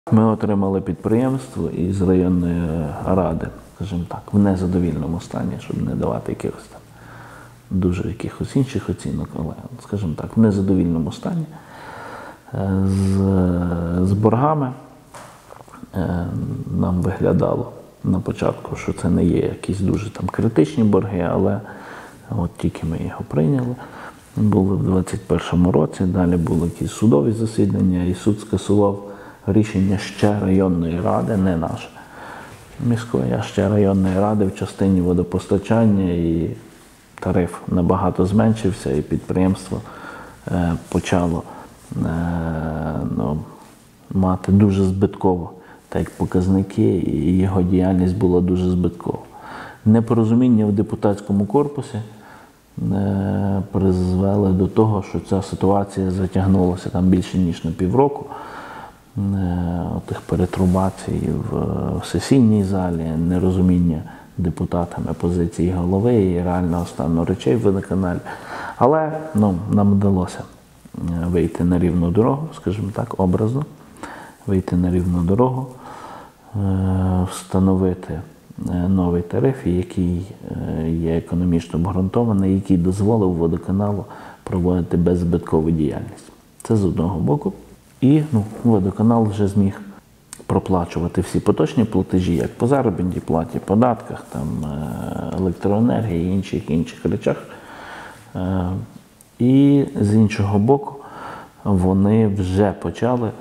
Ми отримали підприємство із районної ради, скажімо так, в незадовільному стані, щоб не давати якихось там дуже якихось інших оцінок, але, скажімо так, в незадовільному стані з боргами. Нам виглядало на початку, що це не є якісь дуже там критичні борги, але от тільки ми його прийняли. Були в 2021 році, далі були якісь судові засідання, і суд скасував рішення ще районної ради, не наше міської, а ще районної ради в частині водопостачання, і тариф набагато зменшився, і підприємство почало мати дуже збитково, так як показники, і його діяльність була дуже збиткова. Непорозуміння в депутатському корпусі призвели до того, що ця ситуація затягнулася там більше ніж на півроку. Тих перетрубацій в сесійній залі, нерозуміння депутатами позиції голови і реального стану речей в водоканалі. Але нам вдалося вийти на рівну дорогу, скажімо так, образно, вийти на рівну дорогу, встановити новий тариф, який є економічно обґрунтований, який дозволив водоканалу проводити беззбиткову діяльність. Це з одного боку. І водоканал вже зміг проплачувати всі поточні платежі, як по заробітній платі, податках, там, електроенергії і інших речах. І з іншого боку, вони вже почали,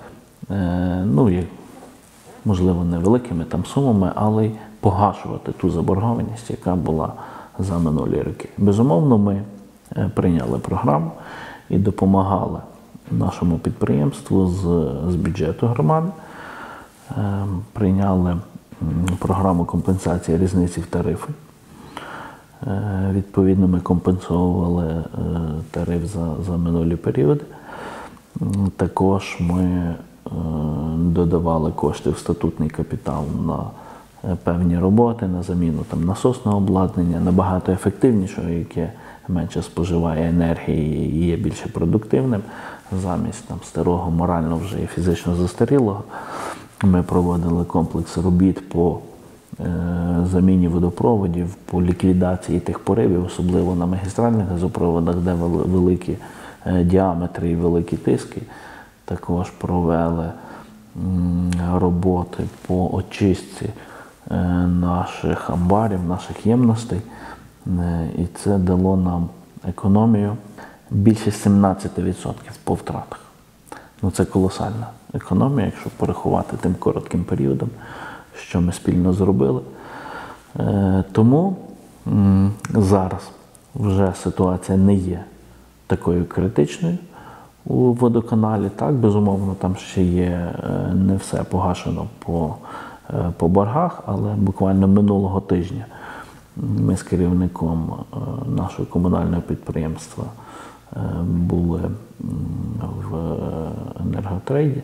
можливо, невеликими там сумами, але й погашувати ту заборгованість, яка була за минулі роки. Безумовно, ми прийняли програму і допомагали нашому підприємству з бюджету громади. Прийняли програму компенсації різниці в тарифі. Відповідно, ми компенсовували тариф за минулі періоди. Також ми додавали кошти в статутний капітал на певні роботи, на заміну насосного обладнання, набагато ефективнішого, яке менше споживає енергії і є більше продуктивним. Замість старого, морально вже і фізично застарілого, ми проводили комплекс робіт по заміні водопроводів, по ліквідації тих поривів, особливо на магістральних газопроводах, де великі діаметри і великі тиски. Також провели роботи по очистці наших амбарів, наших ємностей. І це дало нам економію більше 17% по втратах. Це колосальна економія, якщо порахувати тим коротким періодом, що ми спільно зробили. Тому зараз вже ситуація не є такою критичною у водоканалі. Так, безумовно, там ще є не все погашено по боргах, але буквально минулого тижня ми з керівником нашого комунального підприємства були в енерготрейді,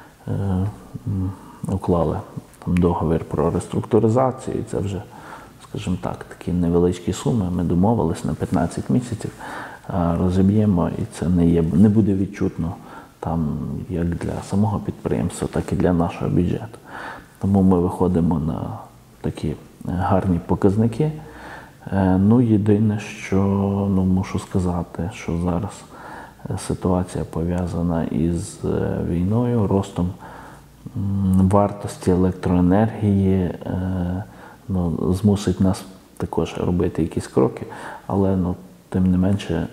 уклали договір про реструктуризацію, і це вже, скажімо так, такі невеличкі суми. Ми домовились на 15 місяців, розіб'ємо, і це не буде відчутно там як для самого підприємства, так і для нашого бюджету. Тому ми виходимо на такі гарні показники. Єдине, що мушу сказати, що зараз ситуація пов'язана із війною, ростом вартості електроенергії, змусить нас також робити якісь кроки, але тим не менше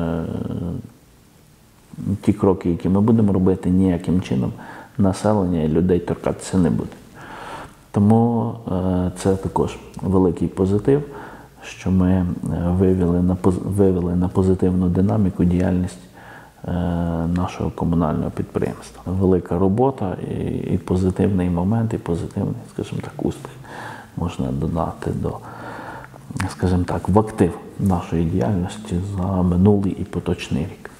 ті кроки, які ми будемо робити, ніяким чином населення і людей торкатися не буде. Тому це також великий позитив, що ми вивели на позитивну динаміку діяльність нашого комунального підприємства. Велика робота і позитивний момент, і позитивний, скажімо так, успіх можна додати до, скажімо так, в актив нашої діяльності за минулий і поточний рік.